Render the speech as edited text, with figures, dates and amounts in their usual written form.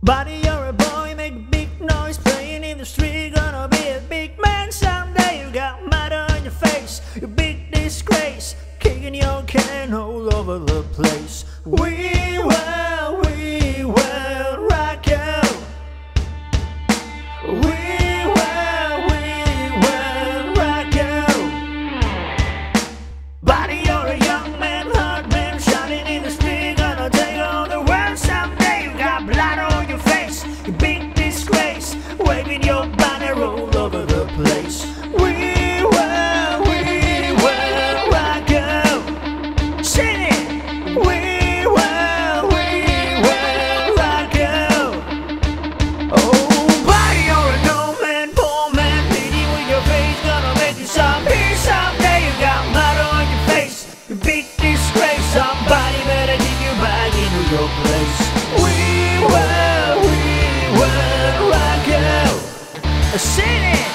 Buddy, you're a boy, make a big noise, playing in the street, gonna be a big man someday. You got mud on your face, you big disgrace, kicking your can all over the place. We will rock you. We will rock you. Buddy, you're a young man, hard man, shouting in the street, gonna take on the world someday. You got blood on your face, you big disgrace, waving your banner all over the place. We will rock you. Sing it. We will rock you. Oh, buddy, you're an old man, poor man, pleading with your face, gonna make you some peace someday. You got mud on your face, you big disgrace, somebody better get you back into your place. We will rock you. Sing it.